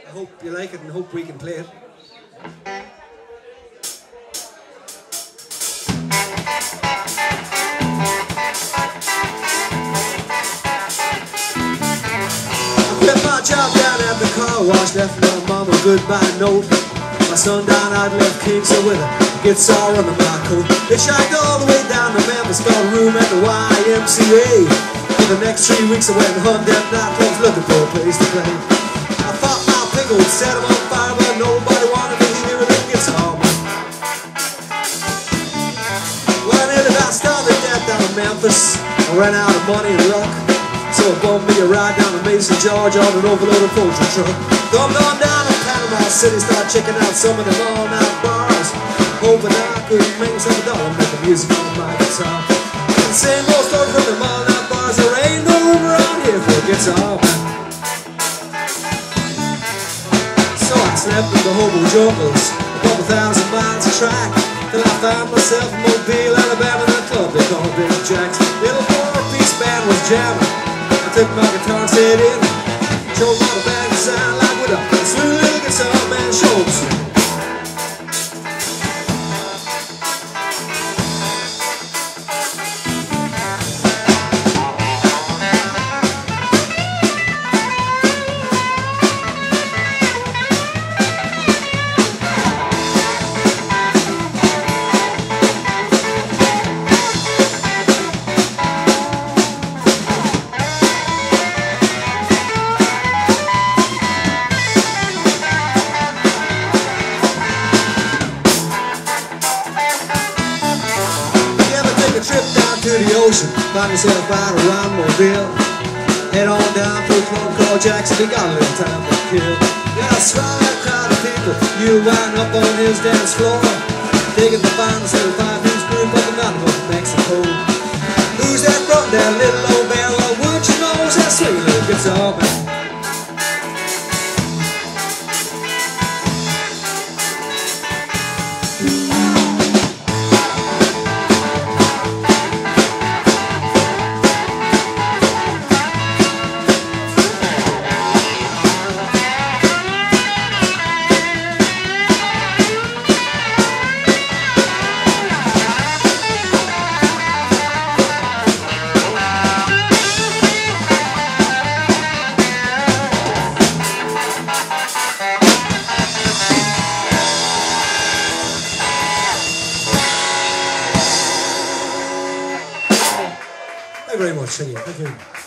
I hope you like it and hope we can play it. Quit my job down at the car wash, left my mom a goodbye note. My son down I'd left Kingston with a guitar under my coat. Hitchhiked all the way down to Memphis, got a room at the YMCA. For the next 3 weeks I went and hunted them nightclubs looking for a place to play. I thought my pickle would set them on fire, but nobody wanted to hear a little guitar. Well, I nearly got starved to death down in Memphis. I ran out of money and luck, so I bumped me a ride down to Mason, Georgia on an overloaded poultry truck. Thumbed on down to Panama City, started checking out some of them all-night bars, hoping I could make myself a dollar, make the music on my guitar. And the same old story from them all-night bars, there ain't no room around here for a guitar. So I slept in the hobo jungles, a couple thousand miles of track, till I found myself in Mobile, Alabama, in a club they called Big Jack's. Little four-piece band was jamming. I took my guitar and set in, showed my band to sound like with a sweet little guitar man showed me. Trip down to the ocean, find yourself out around Mobile. Head on down to a club called Jackson, we got a little time to kill. Yeah, I saw that crowd of people, you wind up on his dance floor, digging the finest little five-piece group up the mountain of Mexico. Who's that front, that little old man? Well, would you know it's that sweet little guitar man? Thank you very much. Thank you.